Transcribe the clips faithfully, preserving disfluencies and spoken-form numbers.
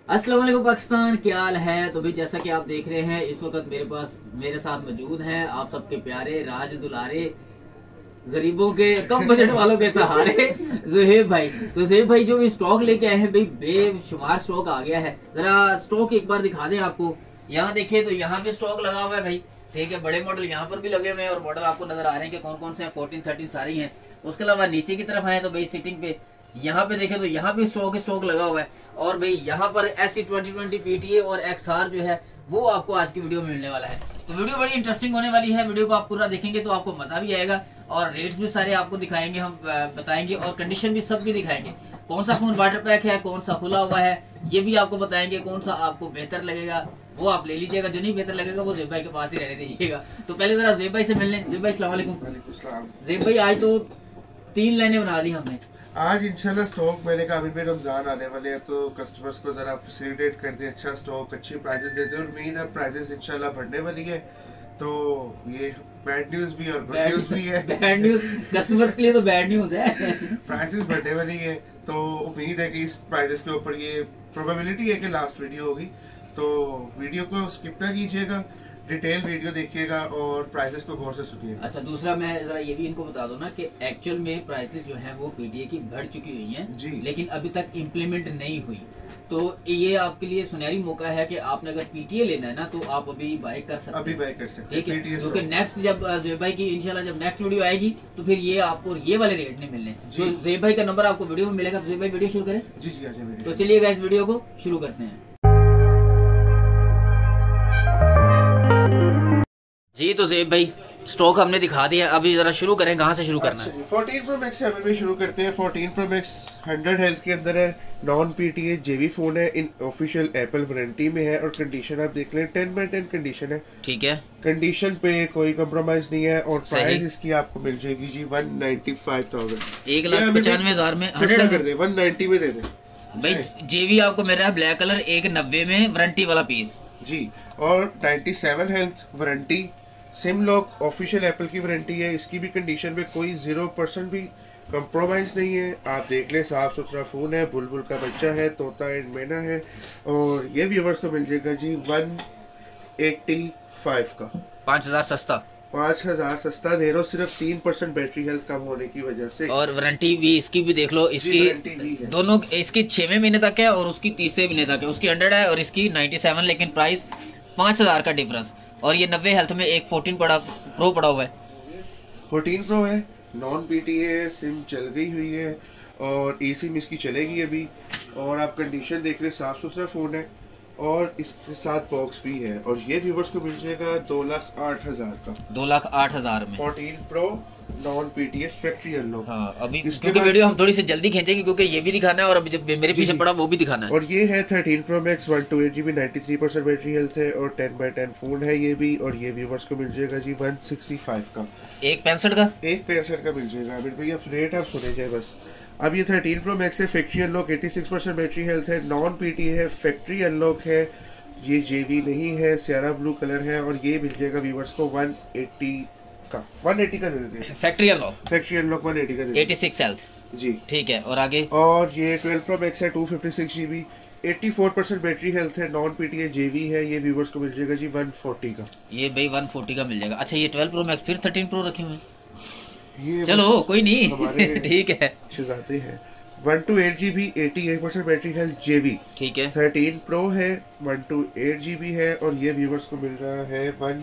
अस्सलाम वालेकुम पाकिस्तान, क्या हाल है। तो भी जैसा कि आप देख रहे हैं इस वक्त मेरे पास मेरे साथ मौजूद हैं आप सबके प्यारे राज दुलारे, गरीबों के, कम बजट वालों के सहारे ज़ुहैब भाई। तो ज़ुहैब भाई जो भी स्टॉक लेके आए हैं भाई, बेशुमार स्टॉक आ गया है। जरा स्टॉक एक बार दिखा दें आपको। यहाँ देखिए तो यहाँ भी स्टॉक लगा हुआ है भाई, ठीक है। बड़े मॉडल यहाँ पर भी लगे हुए हैं और मॉडल आपको नजर आ रहे हैं कि कौन कौन से हैं। फोर्टीन थर्टीन सारी हैं। उसके अलावा नीचे की तरफ आए तो भाई सिटिंग पे यहाँ पे देखें तो यहाँ भी स्टॉक स्टॉक लगा हुआ है। और भाई यहाँ पर एस ट्वेंटी ट्वेंटी पीटीए और एक्सआर जो है वो आपको आज की वीडियो में मिलने वाला है। तो वीडियो बड़ी इंटरेस्टिंग होने वाली है। वीडियो को आप पूरा देखेंगे तो आपको मजा भी आएगा और रेट्स भी सारे आपको दिखाएंगे, हम बताएंगे और कंडीशन भी सब भी दिखाएंगे। कौन सा फोन वाटर पैक है, कौन सा खुला हुआ है, ये भी आपको बताएंगे। कौन सा आपको बेहतर लगेगा वो आप ले लीजिएगा, जो नहीं बेहतर लगेगा वो ज़ुहैब भाई के पास ही रहने दीजिएगा। तो पहले जरा ज़ुहैब भाई से मिल लें। ज़ुहैब भाई अस्सलाम वालेकुम। ज़ुहैब भाई आज तो तीन लाइनें बना दी हमने आज इंशाल्लाह। स्टॉक मैंने कहा अभी भी रमजान आने वाले हैं तो कस्टमर्स को जरा फैसिलिटेट कर दे, अच्छा स्टॉक, अच्छी प्राइसेस देते हैं। और उम्मीद है प्राइसेस इंशाल्लाह बढ़ने वाली है। तो ये बैड न्यूज भी और गुड न्यूज भी है। बैड न्यूज कस्टमर्स के लिए तो बैड न्यूज है। प्राइसेस बढ़ने वाली है तो उम्मीद है कि इस प्राइसेस के ऊपर ये प्रोबेबिलिटी है कि लास्ट वीडियो होगी। तो वीडियो को स्किप ना कीजिएगा, डिटेल वीडियो देखिएगा और प्राइसेस को गौर से सुनिएगा। अच्छा, दूसरा मैं जरा ये भी इनको बता दूं ना कि एक्चुअल में प्राइसेस जो हैं वो पीटीए की बढ़ चुकी हुई हैं जी, लेकिन अभी तक इम्प्लीमेंट नहीं हुई। तो ये आपके लिए सुनहरी मौका है कि आपने अगर पीटीए लेना है ना तो आप अभी बाय कर सकते हैं, अभी बाय कर सकते हैं, ठीक है। क्योंकि नेक्स्ट जब ज़ुहैब भाई की इंशाल्लाह जब नेक्स्ट वीडियो आएगी तो फिर ये आपको ये वाले रेट नहीं मिलने। तो ज़ुहैब भाई का नंबर आपको वीडियो में मिलेगा। ज़ुहैब भाई वीडियो शुरू करें। जी जी आजा। तो चलिएगा इस वीडियो को शुरू करते हैं जी। तो ज़ुहैब भाई स्टॉक हमने दिखा दिया, अभी जरा शुरू करें, कहाँ से शुरू करना है। फोर्टीन प्रो मैक्स से हम भी शुरू करते हैं। Fourteen pro max hundred health के अंदर है, नॉन पीटीए जेवी फोन है, इन ऑफिशियल एप्पल वारंटी में है और कंडीशन आप देख लें टेन बाई टेन कंडीशन है, ठीक है। कंडीशन पे कोई कम्प्रोमाइज नहीं है और प्राइस इसकी आपको मिल जाएगी जी वन नाइन्टी फाइव थाउजेंड एक लाख पचानवे हजार में हंड्रेड कर दे, वन नाइन्टी में दे दे भाई। जेवी आपको मिल रहा है ब्लैक कलर एक नब्बे में वारंटी वाला पीस जी। और ninety seven health warranty, sim lock official Apple की वारंटी है। इसकी भी कंडीशन में कोई जीरो परसेंट भी कंप्रोमाइज नहीं है। आप देख लें साफ सुथरा फोन है, बुलबुल का बच्चा है, तोता एंड मैना है। और ये व्यूवर्स को मिल जाएगा जी वन एट्टी फाइव का, पाँच हजार सस्ता, पाँच हजार सस्ता दे रहा हूँ सिर्फ तीन परसेंट बैटरी हेल्थ कम होने की वजह से। और वारंटी भी इसकी भी देख लो, इसकी दोनों, इसकी छवें महीने तक है और उसकी तीसरे महीने तक है। उसकी हंड्रेड है और इसकी नाइन्टी सेवन, लेकिन प्राइस पाँच हजार का डिफरेंस। और ये नब्बे हेल्थ में एक फोर्टीन पड़ा प्रो पड़ा हुआ है। फोर्टीन प्रो है, नॉन पीटीए है, सिम चल गई हुई है और ई सिम इसकी चलेगी अभी। और आप कंडीशन देख रहे, साफ सुथरा फोन है और इसके साथ बॉक्स भी है। और ये व्यूवर्स को मिल जाएगा दो लाख आठ हजार का, दो लाख आठ हजार में fourteen pro non PTA factory unlock. हाँ, अभी इसके वीडियो हम थोड़ी सी जल्दी खींचेंगे क्योंकि ये भी दिखाना है और अभी जब मेरे पीछे पड़ा वो भी दिखाना है। और ये है thirteen pro max one two eight G B ninety three percent battery health है और टेन बाई टेन फोन है ये भी। और ये व्यूवर्स को मिल जाएगा जी वन सिक्सटी फाइव का, एक पैंसठ का, एक पैंसठ का मिल जाएगा। अभी भैया रेट आप सुने जाए बस। अब ये थर्टीन प्रो मैक्स है, factory unlock, eighty six percent battery health है, नॉन पीटीए है, फैक्ट्री अनलॉक है, ये जेवी नहीं है, सियारा ब्लू कलर है। और ये मिल जाएगा व्यूवर्स को वन एट्टी का, वन एट्टी का दे देते हैं, factory unlock, factory unlock one eighty का दे, एटी सिक्स हेल्थ जी, ठीक है। और आगे और ये ट्वेल्व प्रो मैक्स है, two fifty six GB, eighty four percent battery health है, नॉन पीटीए जेवी है। ये व्यूवर्स को मिल जाएगा जी वन फोर्टी का, ये भाई वन फोर्टी का मिल जाएगा। अच्छा, ये ट्वेल्व प्रो मैक्स फिर थर्टीन प्रो रखे हुए हैं, ये चलो कोई नहीं ठीक है, शहजादे हैं। One two eight G B eighty eight percent battery health JV, ठीक है। थर्टीन प्रो है, one two eight G B है और ये व्यूवर्स को मिल रहा है वन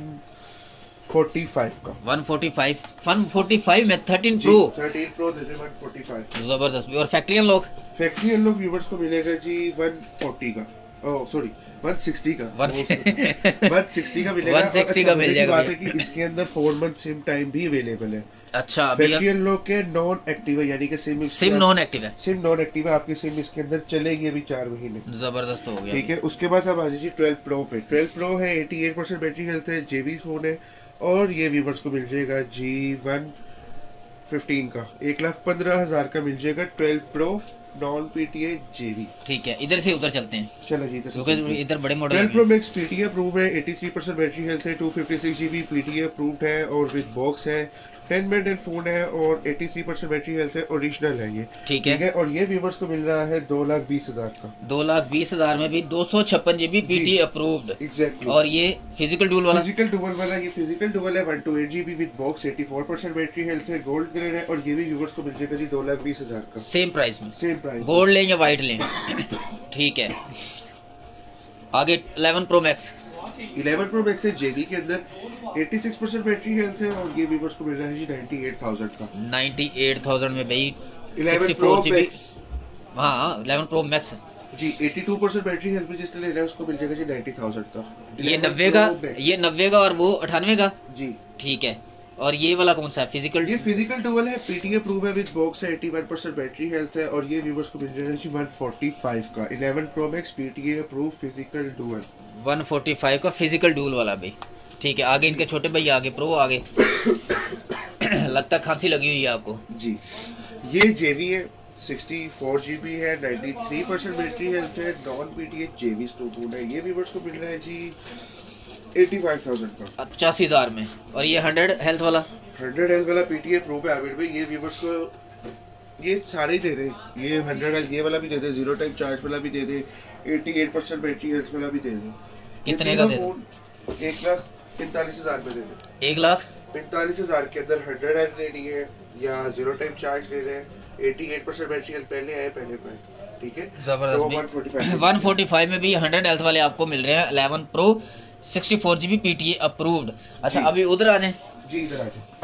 फोर्टी फाइव का, one forty five, one forty five में थर्टीन प्रो, थर्टीन प्रो दे दे वन फोर्टी फाइव, जबरदस्त भी। और factory unlock, factory unlock viewers को मिलेगा जी वन फोर्टी का, ओह सॉरी वन सिक्सटी का, वन सिक्सटी का मिलेगा, वन सिक्सटी का मिल जाएगा। बात है कि इसके अंदर फोर मंथ सिम टाइम भी अवेलेबल है। अच्छा, फैक्ट्री अनलॉक के नॉन एक्टिव है, यानी कि सिम सिम नॉन एक्टिव है, सिम नॉन एक्टिव है, आपकी सिम इसके अंदर चलेगी अभी चार महीने, जबरदस्त हो गया, ठीक है। उसके बाद अब आ जाइए ट्वेल्व प्रो पे। ट्वेल्व प्रो है, eighty eight percent battery health है, जेवी फोन है और ये व्यूवर्स को मिल जाएगा जी वन फिफ्टीन का, एक लाख पंद्रह हजार का मिल जाएगा ट्वेल्व प्रो नॉन पीटीए जेवी। ठीक है, इधर से उधर चलते हैं, चलो जी इधर क्योंकि इधर बड़े model twelve pro max PTA approved है, तिरासी परसेंट बैटरी हेल्थ है, two fifty six GB PTA approved है और विद बॉक्स है, टेन बाई टेन फोन है और तिरासी परसेंट बैटरी हेल्थ है, ओरिजिनल है ये। ठीक है, है और ये व्यूवर्स को मिल रहा है दो लाख बीस हजार का। दो लाख बीस हजार में भी दो सौ छप्पन जीबी पीटी अप्रूव्ड। एग्जैक्टली। और ये फिजिकल डुअल वाला फिजिकल डुअल वाला ये फिजिकल डुअल है, one two eight GB with box, चौरासी परसेंट बैटरी हेल्थ है, गोल्ड कलर है और ये भी व्यूवर्स को मिल जाएगा जी दो लाख बीस हजार का। सेम प्राइस में, सेम प्राइस, गोल्ड लें या व्हाइट लें। ठीक है, आगे eleven pro max. Eleven pro max है जेवी के अंदर, छियासी परसेंट बैटरी हेल्थ है और ये व्यूवर्स को मिल रहा है जी अट्ठानवे हज़ार का। अट्ठानवे हज़ार में भाई इलेवन प्रो मैक्स, हाँ इलेवन प्रो मैक्स जी बयासी परसेंट बैटरी हेल्थ में जिसने लेना है उसको मिल जाएगा जी नब्बे हज़ार का। ये नब्बे का, ये नब्बे का और वो अठानवे का जी। ठीक है, और ये वाला कौन सा है? फिजिकल, ये फिजिकल डुअल है, पीटीए अप्रूव है, विद बॉक्स है, इक्यासी परसेंट बैटरी हेल्थ है और ये व्यूवर्स को मिल जाएगा जी एक सौ पैंतालीस का। Eleven pro max PTA approve physical dual, एक सौ पैंतालीस का फिजिकल डुअल वाला भाई। ठीक है, आगे इनके छोटे भाई आगे प्रो आगे। लगता खांसी लगी हुई है आपको जी। ये जेवी है, चौंसठ जीबी है, तिरानवे परसेंट बैटरी हेल्थ है, नॉन पीटीए जेवी स्टोर है। ये व्यूवर्स को मिल रहा है जी पचासी हज़ार का, पचासी हजार में। और ये हंड्रेड हेल्थ वाला, हंड्रेड हेल्थ वाला पीटीए प्रो पे आमिर भाई ये व्यूवर्स को ये सारे ही दे दे, ये हंड्रेड हेल्थ ये वाला भी दे दे, जीरो टाइम चार्ज वाला भी दे दे, अठासी परसेंट बैटरी हेल्थ वाला भी दे दे। कितने का दे दे? एक लाख पैंतालीस हजार में दे दे। एक लाख पैंतालीस हजार के अंदर हंड्रेड हेल्थ लेनी है या जीरो टाइम चार्ज ले रहे हैं, अठासी परसेंट बैटरी हेल्थ पहले आए पहले पाए, ठीक है जबरदस्त। तो एक सौ पैंतालीस में भी हंड्रेड हेल्थ वाले आपको मिल रहे हैं, इलेवन प्रो चौंसठ जीबी पीटीए अप्रूव्ड। अच्छा अभी उधर आ जाएं जी, इधर आ जाएं,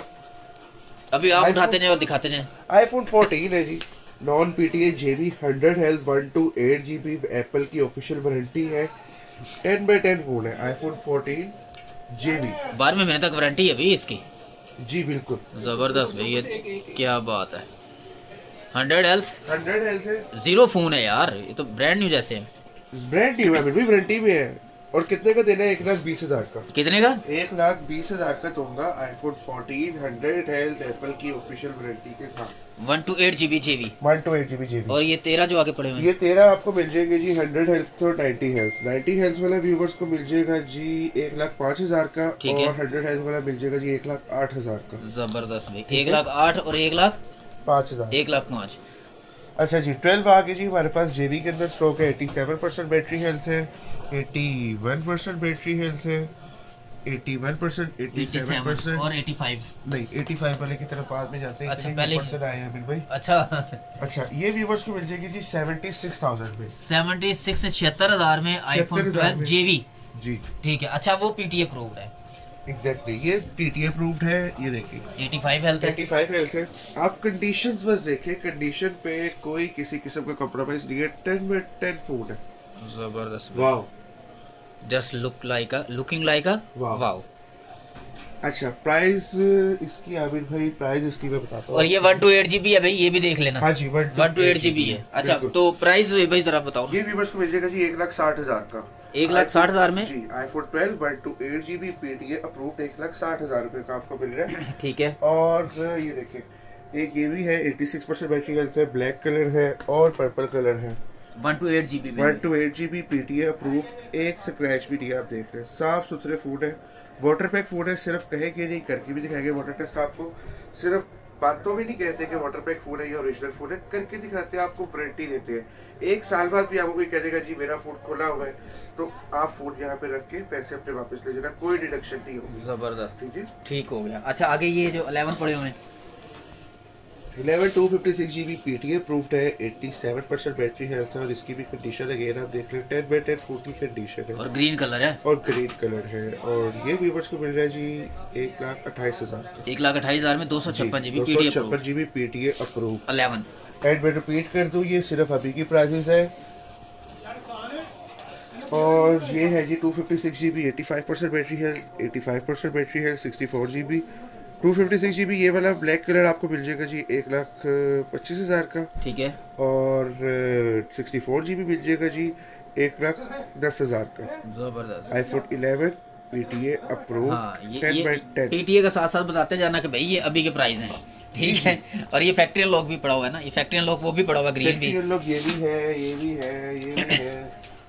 अभी आप उठाते जाएं और दिखाते जाएं। आईफोन चौदह है जी, non PTA JV, hundred health, one two eight GB, Apple की ऑफिशियल वारंटी है, टेन बाई टेन फोन है, आईफोन चौदह जेबी, बारहवें महीने तक वारंटी है भाई इसकी जी। बिल्कुल जबरदस्त भाई, ये क्या बात है। हंड्रेड हेल्थ, हंड्रेड हेल्थ है, जीरो फोन है यार, ये तो ब्रांड न्यू जैसे है। ब्रांड न्यू है, वारंटी में है। और कितने का देना है? एक लाख बीस हजार का। कितने का? एक लाख बीस हजार का दूंगा। आईफोन चौदह हंड्रेड हेल्थ, एप्पल की ऑफिशियल वारंटी के साथ, one two eight GB JV, one two eight GB JV. और ये तेरह जो आगे पड़े हुए हैं, ये तेरह आपको मिल जाएंगे जी, हंड्रेड हेल्थ और नाइन्टी हेल्थ। नाइन्टी हेल्थ वाला व्यूवर्स को मिल जाएगा जी एक लाख पाँच हजार का, और हंड्रेड हेल्थ वाला मिल जाएगा जी एक लाख आठ हजार का। जबरदस्त भाई, एक लाख आठ और एक लाख पाँच हजार, एक लाख पाँच। अच्छा जी, ट्वेल्व आ गए जी हमारे पास। जेबी के अंदर स्टॉक है, सत्तासी परसेंट बैटरी हेल्थ है, इक्यासी परसेंट बैटरी हेल्थ है, इक्यासी परसेंट, सत्तासी परसेंट और पचासी नहीं, पचासी वाले की तरफ बाद में जाते हैं। अच्छा पहले परसेंट आए हैं अमिन भाई। अच्छा अच्छा, ये व्यूवर्स को मिल जाएगी जी छिहत्तर हज़ार में, छिहत्तर से छिहत्तर हजार में आईफोन ट्वेल्व जेबी जी। ठीक है, अच्छा वो पीटीए अप्रूव्ड है। Exactly exactly. ये पीटीए अप्रूव्ड है, ये देखिए पचासी हेल्थ है, पचासी हेल्थ है। आप कंडीशंस बस देखें, कंडीशन पे कोई किसी किस्म का कॉम्प्रोमाइज नहीं है, टेन में टेन फूड है। जबरदस्त, wow, just look like a looking like a wow. अच्छा, प्राइस इसकी आमिर भाई, प्राइस इसकी मैं बताता हूँ। और ये वन टू एट जीबी है भाई, ये भी देख लेना। हाँ जी, वन टू एट जीबी है। अच्छा तो प्राइस भाई जरा बताओ। ये व्यूअर्स को मिल जाएगा जी एक लाख साठ हजार का, एक लाख साठ हजार में जी। IPhone twelve one two eight GB PTA approved, एक लाख साठ हजार रुपए का आपको मिल रहा है, ठीक है। और ये देखिए, एक ये भी है, छियासी परसेंट बैटरी हेल्थ है, ब्लैक कलर है और पर्पल कलर है, वन टू एट जीबी में, one two eight GB PTA approve, एक स्क्रैच भी दिया, आप देख रहे हैं, साफ सुथरे फूड है, वाटर पैक फूड है। सिर्फ कहेंगे नहीं, करके भी दिखाएंगे वाटर टेस्ट आपको, सिर्फ बातों में नहीं कहते कि वाटर पैक फूड है या ओरिजिनल फूड है, करके दिखाते हैं, आपको वारंटी देते हैं। एक साल बाद भी आपको कोई कह देगा जी मेरा फूड खुला हुआ है, तो आप फूड यहाँ पे रख के पैसे अपने वापस ले जाना, कोई डिडक्शन नहीं होगी। जबरदस्त, ठीक है, ठीक हो गया। अच्छा आगे ये जो इलेवन पड़े हुए हैं, eleven two fifty six GB PTA approved है, सत्तासी परसेंट बैटरी हेल्थ है और इसकी भी कंडीशन अगेन आप देख रहे हैं, टेन बाई टेन फूड की कंडीशन है, और ग्रीन कलर है, और ग्रीन कलर है। और ये व्यूवर्स को मिल रहा है जी एक लाख अट्ठाईस हजार, एक लाख अट्ठाईस हजार में दो सौ छप्पन जीबी पीटीए छप्पन GB PTA approve eleven. And मैं रिपीट कर दूं, ये सिर्फ अभी की प्राइसेस है। और ये है जी टू फिफ्टी सिक्स जीबी, पचासी परसेंट बैटरी है, पचासी परसेंट बैटरी है, चौंसठ GB, two fifty six GB. ये वाला ब्लैक कलर आपको मिल जाएगा जी एक लाख पच्चीस हजार का, ठीक है। और सिक्सटी फोर जीबी मिल जाएगा जी एक लाख दस हजार का। जबरदस्त, iPhone eleven PTA approve, ten by ten. PTA का साथ साथ बताते जाना कि भाई ये अभी के प्राइस हैं, ठीक है। और ये फैक्ट्री अनलॉक भी पड़ा हुआ है ना, ये फैक्ट्री अनलॉक वो भी पड़ा हुआ, ग्रीन भी, अनलॉक ये भी है, ये भी है, ये भी है,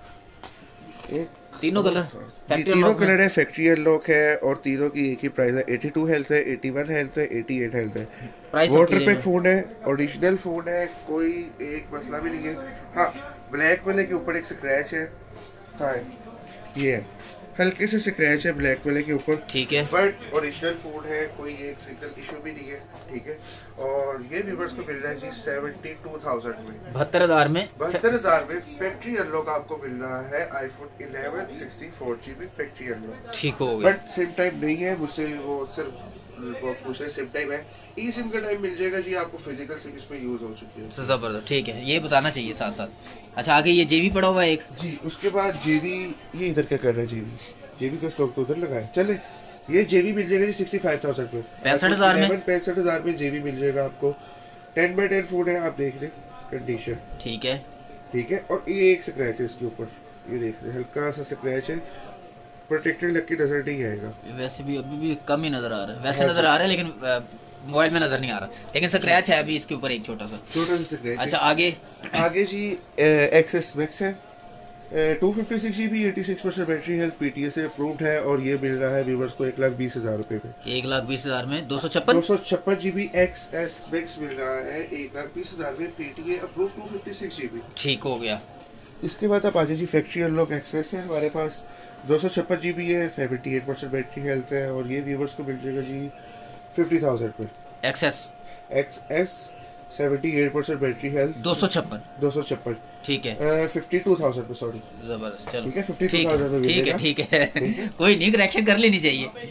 एक तीनों कलर फैक्ट्री तीनों कलर है, फैक्ट्री अनलॉक है और तीनों की एक ही प्राइस है। बयासी हेल्थ है, इक्यासी हेल्थ है, अठासी हेल्थ है। वाटर पैक फोन है, ओरिजिनल फोन है, कोई एक मसला भी नहीं है। हाँ, ब्लैक वाले के ऊपर एक स्क्रैच है, हाँ ये है, हल्के से स्क्रैच है ब्लैक वाले के ऊपर, ठीक है, बट ओरिजिनल फोन है, कोई एक सिंगल इशू भी नहीं है, ठीक है। और ये व्यूअर्स को मिल रहा है जी सेवेंटी टू थाउजेंड में, बहत्तर हजार में, बहत्तर हजार में फैक्ट्री अनलॉक आपको मिल रहा है iPhone eleven sixty four G B factory unlock, ठीक हो गया। बट सिम टाइम नहीं है, मुझसे वो सिर्फ वो पूछे सिम टाइम है, ई सिम का टाइम मिल जाएगा जी आपको, फिजिकल सिम इसमें यूज हो चुकी है। जबरदस्त, ठीक है, ये बताना चाहिए साथ साथ। अच्छा आगे ये जेबी पड़ा हुआ है एक जी, उसके बाद जेबी, ये इधर क्या कर रहा है जेबी, जेबी का स्टॉक तो उधर लगा है, चले ये जेबी मिल जाएगा जी सिक्सटी फाइव थाउजेंड में, पैंसठ हजार में, पैंसठ हजार में जेबी मिल जाएगा आपको। टेन बाई टेन फोन है, आप देख लें कंडीशन, ठीक है, ठीक है। और ये एक स्क्रैच है इसके ऊपर, ये देख रहे हल्का सा स्क्रैच है, प्रोटेक्टेड लग के नजर नहीं आएगा, वैसे भी अभी भी कम ही नजर आ रहा है, वैसे नजर आ रहा है लेकिन मोबाइल में नजर नहीं आ रहा, लेकिन स्क्रैच है अभी इसके ऊपर एक छोटा सा, छोटा सा स्क्रैच। अच्छा आगे आगे जी एक्सेस मैक्स है, two fifty six G B, eighty six percent battery health, PTA से अप्रूव्ड है और ये मिल रहा है व्यूअर्स को एक लाख बीस हजार रुपए में, एक लाख बीस हजार में दो सौ छप्पन दो सौ छप्पन G B X S max मिल रहा है एक लाख बीस हजार में, PTA approve two fifty six G B, ठीक हो गया। इसके बाद आप आ जाइए जी फैक्ट्री अनलॉक एक्सेस है हमारे पास, दो सौ छप्पन जी बी है, seventy eight percent battery health है और ये व्यूअर्स को मिल जाएगा जी फिफ्टी थाउजेंड में, XS X S seventy eight percent battery health, दो सौ छप्पन दो सौ छप्पन, ठीक है, फिफ्टी टू थाउजेंड में, सॉरी जबरदस्त, चलो ठीक है, फिफ्टी ठीक टू थाउजेंड में, ठीक है, ठीक है, कोई नहीं, करेक्शन कर लेनी चाहिए।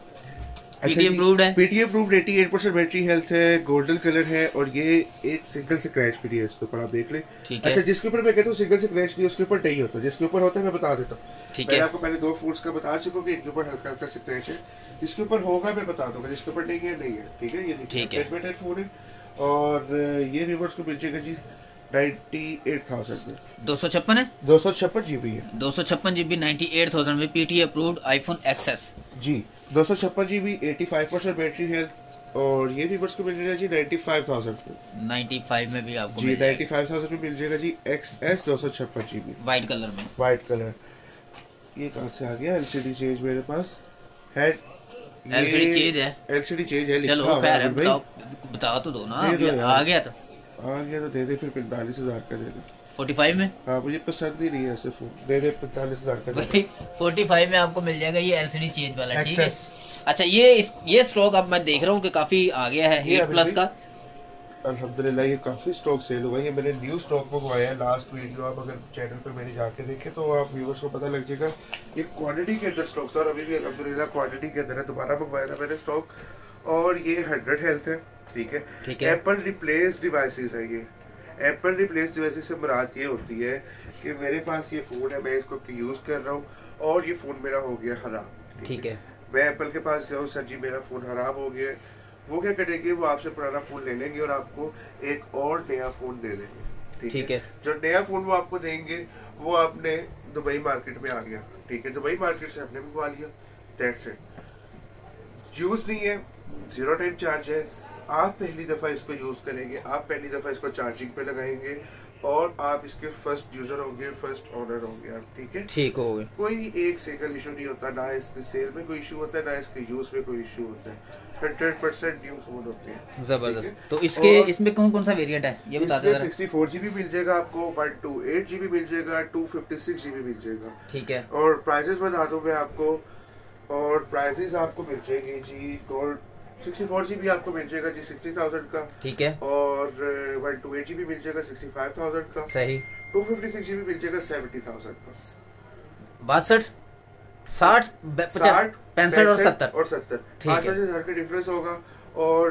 पीटीए अप्रूव्ड है, पीटीए अप्रूव्ड, अठासी परसेंट बैटरी हेल्थ है, गोल्डन कलर है और ये एक सिंगल स्क्रैच भी है इसके ऊपर, आप देख लें। अच्छा, जिसके ऊपर मैं कहता हूँ सिंगल स्क्रैच नहीं, उसके ऊपर नहीं होता, जिसके ऊपर होता है मैं बता देता हूँ, ठीक है, आपको पहले दो फोन्स का बता चुका हूँ कि इनके ऊपर हल्का हल्का स्क्रैच है, जिसके ऊपर होगा मैं बता दूंगा, जिसके ऊपर नहीं है नहीं है, ठीक है। ये ठीक है, फोन है और ये व्यूअर्स को मिल जाएगा जी नाइन्टी एट थाउजेंड में, दो सौ छप्पन है, दो सौ छप्पन जीबी है, दो सौ छप्पन जीबी नाइन्टी एट थाउजेंड में, पीटीए अप्रूव्ड आईफोन एक्सएस जी, दो सौ छप्पन GB, eighty five percent battery health और ये व्यूअर्स को मिल जाएगा जी नाइन्टी फाइव थाउजेंड में, नाइन्टी फाइव में भी आपको जी नाइन्टी फाइव थाउजेंड में मिल जाएगा जी एक्स एस दो सौ छप्पन जीबी व्हाइट कलर में, व्हाइट कलर। ये कहाँ से आ गया, एलसीडी चेंज मेरे पास है, एलसीडी चेंज है, एलसीडी चेंज है, चलो खैर है, बताओ बता तो दो ना, आ गया तो आ गया तो दे दे, फिर पैंतालीस हजार का दे दे, फोर्टी फाइव में, हाँ मुझे पसंद ही नहीं है ऐसे फोन, दे दे पैंतालीस हजार का दे, फोर्टी फाइव में आपको मिल जाएगा ये एलसीडी चेंज वाला, ठीक है। अच्छा ये इस, ये स्टॉक अब मैं देख रहा हूँ कि काफी आ गया है, एट प्लस का, अल्हम्दुलिल्लाह ये काफी स्टॉक सेल हुआ है, ये मैंने न्यू स्टॉक मंगवाया है, लास्ट वीडियो आप अगर चैनल पे मेरी जाके देखें तो आप व्यूअर्स को पता लग जाएगा, ये क्वांटिटी के अंदर स्टॉक था और अभी भी अल्हम्दुलिल्लाह क्वांटिटी के अंदर है, दोबारा मंगवाया था मैंने स्टॉक और ये हंड्रेड हेल्थ है, ठीक है, ठीक है। एप्पल रिप्लेस डिवाइसेस है ये, एप्पल रिप्लेस डिवाइसेस से मुराद ये होती है कि मेरे पास ये फ़ोन है, मैं इसको यूज़ कर रहा हूँ और ये फ़ोन मेरा हो गया ख़राब, ठीक है, मैं एप्पल के पास जाऊँ, सर जी मेरा फ़ोन ख़राब हो गया, वो क्या करेंगे, वो आपसे पुराना फ़ोन ले लेंगे और आपको एक और नया फ़ोन दे देंगे, ठीक है। जो नया फ़ोन वो आपको देंगे वो आपने दुबई मार्केट में आ गया, ठीक है, दुबई मार्केट से आपने मंगवा लिया, दैट्स इट, यूज़ नहीं है, जीरो टाइम चार्ज है, आप पहली दफ़ा इसको यूज़ करेंगे, आप पहली दफ़ा इसको चार्जिंग पे लगाएंगे और आप इसके फर्स्ट यूज़र होंगे, फर्स्ट ओनर होंगे आप, ठीक है, ठीक हो गए, कोई एक सिंगल इशू नहीं होता, ना इसके सेल में कोई इशू होता है, ना इसके यूज़ में कोई इशू होता है, हंड्रेड परसेंट न्यू फोन होते हैं, जबरदस्त। तो इसके इसमें कौन कौन सा वेरिएंट है ये बता दो। सिक्सटी फोर जीबी मिल जाएगा आपको, वन टू एट जीबी मिल जाएगा, टू फिफ्टी सिक्स जीबी मिल जाएगा, ठीक है। और प्राइसेस बता दूं मैं आपको, और प्राइसेस आपको मिल जाएंगे जी, गोल्ड सिक्सटी फोर जीबी आपको मिल जाएगा जी सिक्सटी थाउजेंड का, ठीक है, और वन टू एट जीबी मिल जाएगा सिक्सटी फाइव थाउजेंड का, सही, टू फिफ्टी सिक्स जीबी मिल जाएगा सेवेंटी थाउजेंड का, बासठ साठ साठ पैंसठ और सत्तर और सत्तर पाँच हजार का डिफरेंस होगा। और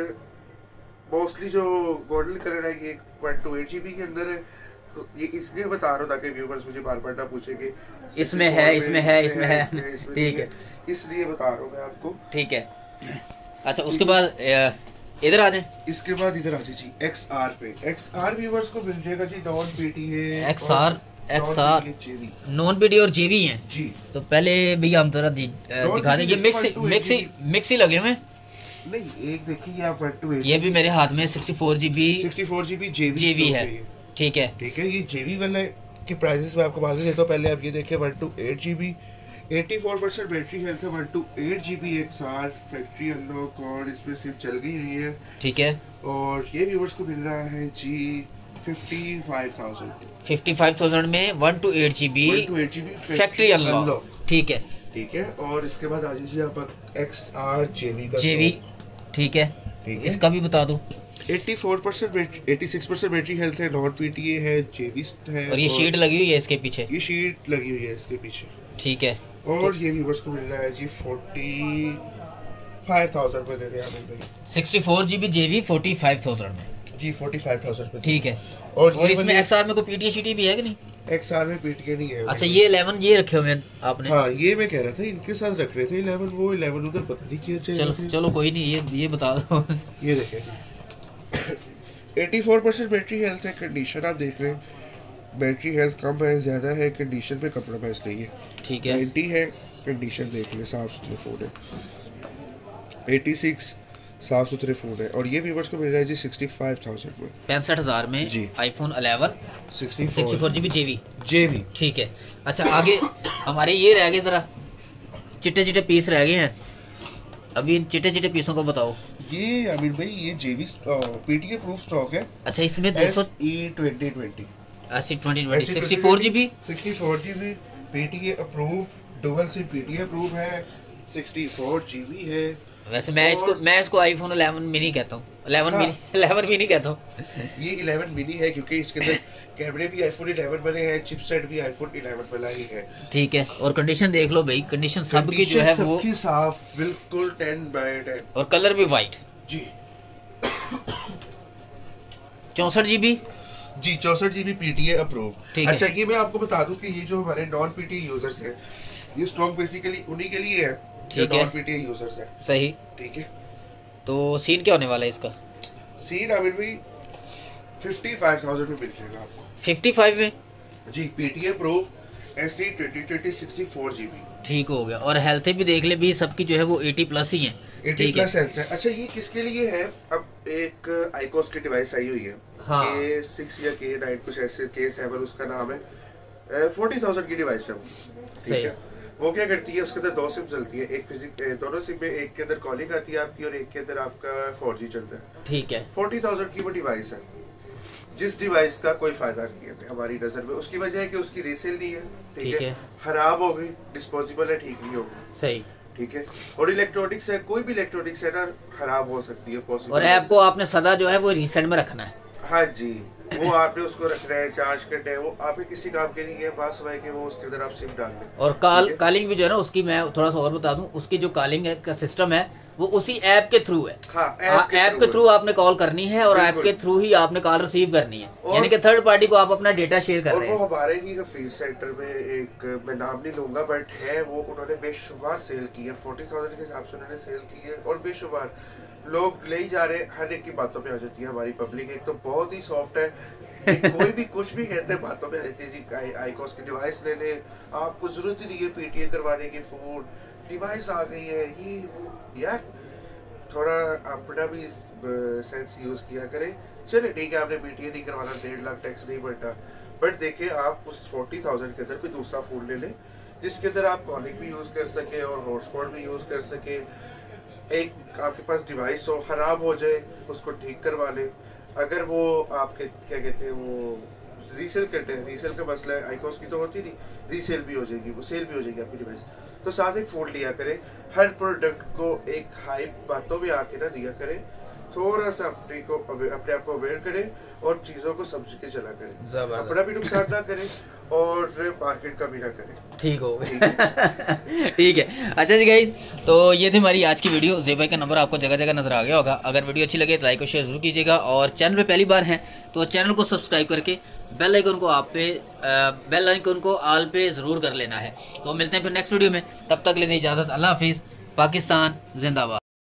मोस्टली जो गोल्डन कलर है ये वन टू एट जीबी के अंदर है, तो ये इसलिए बता रहा हूँ ताकि व्यूवर्स मुझे बार बार ना पूछे कि इसमें है इसमें है इसमें है, ठीक है, इसलिए बता रहा हूँ मैं आपको, ठीक है। अच्छा उसके बाद इधर आ जाए, इसके बाद इधर आ जाए जी एक्स आर पे, एक्स आर व्यूवर्स को मिल जाएगा जी नॉन पीटी है, X R X R non PT और जेवी हैं जी। तो पहले भैया हम थोड़ा दिखा दें, ये मिक्सी मिक्सी मिक्सी लगे हुए, नहीं एक देखिए आप वन टू एट, ये भी मेरे हाथ में sixty four G B sixty four G B JV JV है। ठीक है ठीक है, ये जेवी वाला के प्राइसेस मैं आपको मालूम देता हूँ। पहले आप ये देखिए one two eight G B, eighty four percent battery health है, one two eight G B X R factory unlock और इसमें सिर्फ चल गई हुई है। ठीक है, और ये व्यूअर्स को मिल रहा है जी fifty five thousand fifty five thousand में one two eight G B two eight G B factory unlock. ठीक है ठीक है, और इसके बाद आ जाइए आप एक्स आर जेवी का जेवी। ठीक है, ठीक है, इसका भी बता दो। Eighty four percent eighty six percent battery health है, नॉन पीटीए है, जेवी है, और ये शीट लगी हुई है इसके पीछे, ये शीट लगी हुई है इसके पीछे। ठीक है, और ये व्यूअर्स को मिल रहा है जी फोर्टी फाइव थाउजेंड में दे दे आमिर भाई, sixty four G B JV forty five thousand में जी फोर्टी फाइव थाउजेंड में। ठीक है, और, और इसमें एक्सआर में कोई पीटीए शीटी भी है कि नहीं? एक्सआर में पीटीए नहीं है। अच्छा, ये इलेवन ये रखे हुए हैं आपने? हाँ, ये मैं कह रहा था इनके साथ रख रहे थे इलेवन, वो इलेवन उधर पता नहीं किया। चलो चलो कोई नहीं, ये ये बता दो। ये देखें eighty four percent battery health है, कंडीशन आप देख रहे हैं, बैटरी हेल्थ कम है, ज़्यादा है, कंडीशन पे कम्प्रोमाइज़ नहीं है। ठीक है, नाइन्टी है, कंडीशन देख ले, साफ सुथरे फ़ोन है। एटी सिक्स साफ सुथरे फ़ोन है, और ये व्यूअर्स को मिल रहा है जी सिक्सटी फाइव थाउजेंड में, पैंसठ हज़ार में जी, iPhone eleven sixty sixty four G B JV JV. ठीक है। अच्छा, आगे हमारे ये रह गए, ज़रा चिट्टे चिट्टे पीस रह गए हैं, अभी इन चिट्टे चिट्टे पीसों को बताओ। ये अमीर भाई ये जेवी पीटीए प्रूफ स्टॉक है। अच्छा, इसमें दो सौ ई ट्वेंटी ट्वेंटी अस्सी twenty twenty sixty four G B sixty four G B PTA approve, dual sim PTA approve है, सिक्सटी फोर जी बी है। वैसे मैं इसको मैं इसको आईफोन इलेवन मिनी कहता हूँ, इलेवन हाँ। मिनी इलेवन मिनी कहता हूँ। ये इलेवन मिनी है क्योंकि इसके अंदर कैमरे भी आईफोन इलेवन वाले हैं, चिपसेट भी आईफोन इलेवन वाला ही है। ठीक है, और कंडीशन देख लो भाई, कंडीशन सब की जो है वो सबकी साफ, बिल्कुल टेन बाय टेन, और कलर भी वाइट जी। चौसठ जी बी जी चौसठ जी बी पीटीए अप्रूव। ठीक अच्छा, है। ये मैं आपको बता दूं कि ये जो हमारे नॉन पीटीए यूजर्स हैं, ये स्टॉक बेसिकली उन्हीं के लिए है जो ठीक है। नॉन पीटीए यूजर्स हैं। सही। ठीक है, तो सीन क्या होने वाला है इसका? सीन आमिर भाई फिफ्टी फाइव थाउजेंड में मिल जाएगा आपको, फिफ्टी फाइव में जी, PTA approve, SE twenty twenty sixty four G B. ठीक हो गया, और हेल्थ भी देख ले भी, सबकी जो है वो एटी प्लस ही है। एटी प्लस हेल्थ है। अच्छा, ये किसके लिए है? अब एक आईकोस की डिवाइस आई हुई है, हाँ। के सिक्स या के नाइन कुछ ऐसे, के सेवन उसका नाम है, फोर्टी थाउजेंड की डिवाइस है वो। ठीक है, वो क्या करती है, उसके अंदर दो सिम चलती है, एक फिजिक दोनों सिम में, एक के अंदर कॉलिंग आती है आपकी और एक के अंदर आपका फोर जी चलता है। ठीक है, फोर्टी थाउजेंड की वो डिवाइस है, जिस डिवाइस का कोई फायदा नहीं है हमारी नजर में। उसकी वजह है कि उसकी रीसेल नहीं है, ठीक है, है, खराब हो गई, डिस्पोजेबल है, ठीक नहीं होगी, सही, ठीक है। और इलेक्ट्रॉनिक्स है, कोई भी इलेक्ट्रॉनिक्स है ना, खराब हो सकती है, पॉसिबल। और ऐप को आपने सदा जो है वो रीसेंट में रखना है। हाँ जी, वो आपने उसको रखना है, चार्ज करना है, वो आपके किसी काम के नहीं है, बात सुनाई कि वो उसके अंदर आप सिम डाल दें। और कॉल कॉलिंग भी जो है ना उसकी, मैं थोड़ा सा और बता दूं, उसकी जो कॉलिंग का सिस्टम है वो उसी ऐप के थ्रू है। हाँ, ऐप के, के थ्रू आपने कॉल करनी है और ऐप के थ्रू ही आपने कॉल रिसीव करनी है, यानी कि थर्ड पार्टी को आप अपना डेटा शेयर कर रहे हैं। और वो हमारे ही फीस सेंटर में एक, मैं नाम नहीं लूंगा बट है, वो उन्होंने बेशुमार सेल की है, फोर्टी थाउजेंड के हिसाब से उन्होंने सेल की है, और बेशुमार लोग ले ही जा रहे हैं, हर एक की बातों में आ जाती है हमारी पब्लिक। एक तो बहुत ही सॉफ्ट है, कोई भी कुछ भी कहते हैं बातों में आ जाती है जी, आईकोस की डिवाइस ले ले, आपको जरूरत ही नहीं है पीटीए करवाने की, फोन डिवाइस आ गई है, ये वो। यार थोड़ा अपना भी सेंस यूज किया करें। चले ठीक है, आपने पीटीए नहीं करवाना, डेढ़ लाख टैक्स नहीं बढ़ता, बट देखिए आप उस फोर्टी थाउजेंड के अंदर कोई दूसरा फोन ले लें जिसके अंदर आप कॉलिंग भी यूज कर सके और हॉटस्पॉट भी यूज कर सके। एक आपके पास डिवाइस हो, खराब हो जाए उसको ठीक करवा लें। अगर वो आपके क्या कहते हैं वो रीसेल करते हैं, रीसेल का मसला है, आईकोस की तो होती नहीं, रीसेल भी हो जाएगी, वो सेल भी हो जाएगी आपकी डिवाइस। तो साथ एक फोन लिया करें, हर प्रोडक्ट को एक हाई बातों में आके ना दिया करें, थोड़ा सा अपने को अपने आप को अवेयर करें और चीजों को समझ के चला करें, अपना भी नुकसान ना करें और मार्केट का भी ना करें। ठीक हो ठीक है। अच्छा जी गाइस, तो ये थी हमारी आज की वीडियो। ज़ेब भाई का नंबर आपको जगह जगह नजर आ गया होगा। अगर वीडियो अच्छी लगे तो लाइक और शेयर जरूर कीजिएगा, और चैनल पे पहली बार हैं तो चैनल को सब्सक्राइब करके बेल आइकन को आप पे बेल आइकन को ऑल पे जरूर कर लेना है। तो मिलते हैं फिर नेक्स्ट वीडियो में, तब तक लेने इजाजत, अल्लाह हाफिज़, पाकिस्तान जिंदाबाद।